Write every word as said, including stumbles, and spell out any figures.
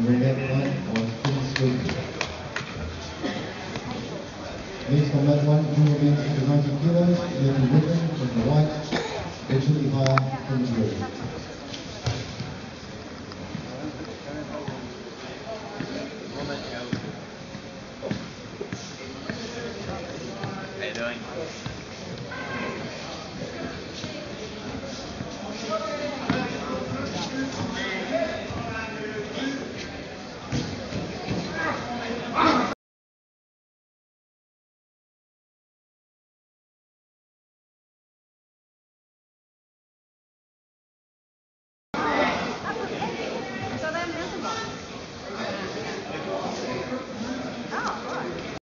the red one was pretty sweet. Next on that one, junior men's under ninety kilos, Level Whitman from the white, and Chili High from the blue. How you doing?